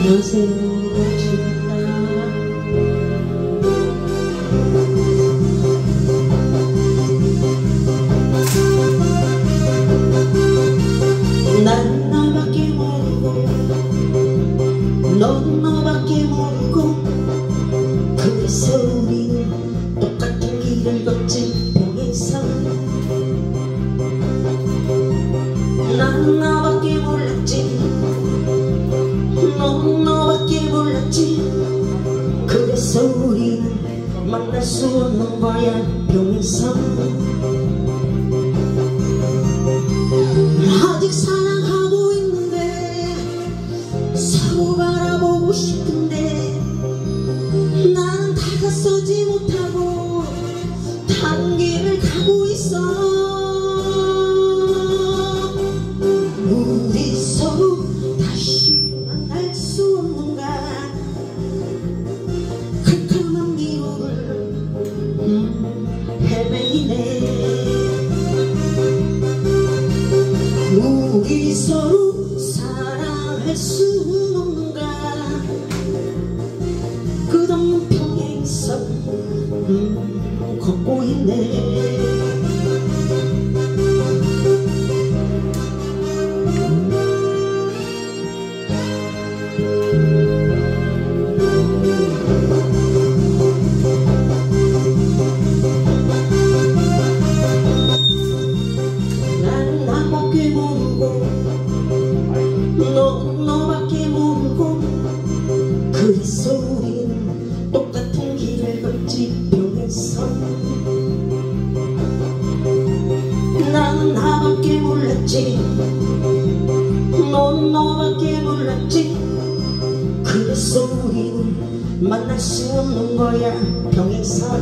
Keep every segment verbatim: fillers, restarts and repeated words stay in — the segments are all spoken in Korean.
안녕하세요. 주입니다. 난 너밖에 모르고 넌 너밖에 모르고 그래서 우리는 똑같은 길을 걷지 병에서 난 너밖에 몰랐지 넌 너밖에 몰랐지 그래서 우리는 만날 수 없는 거야 병에서 아직 사랑하고 있는데 서로 바라보고 싶은데 나는 다가서지 못하고 다른 길을 가고 있어. 우리 서로 다시 만날 수 없는가 캄캄한 미혹을 음, 헤매이네. 우리 서로 사랑할 수 없는가 끝없는 평행선 음, 걷고 있네. 난 나밖에 모르고 넌 너밖에 모르고 그래서 우리는 똑같은 길을 걷지 병에서 나는 나밖에 몰랐지 넌 너밖에 몰랐지 그래서 우리는 만날 수 없는 거야 병에서.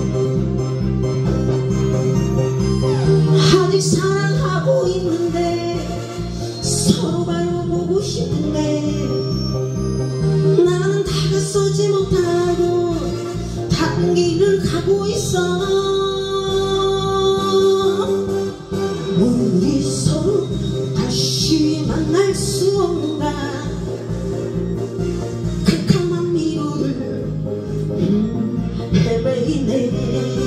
아직 사랑하고 있는데 서로 바라보고 싶은데 나는 다가서지 못하고 다른 길을 가고 있어. 우리 서로 다시 만날 수 없는가 캄캄한 미로를 음, 헤매이네.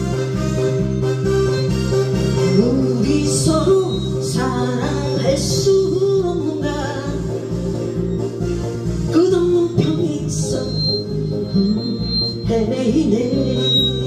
우리 서로 사랑할 수 없는가 끝없는 평행선 음, 헤매이네.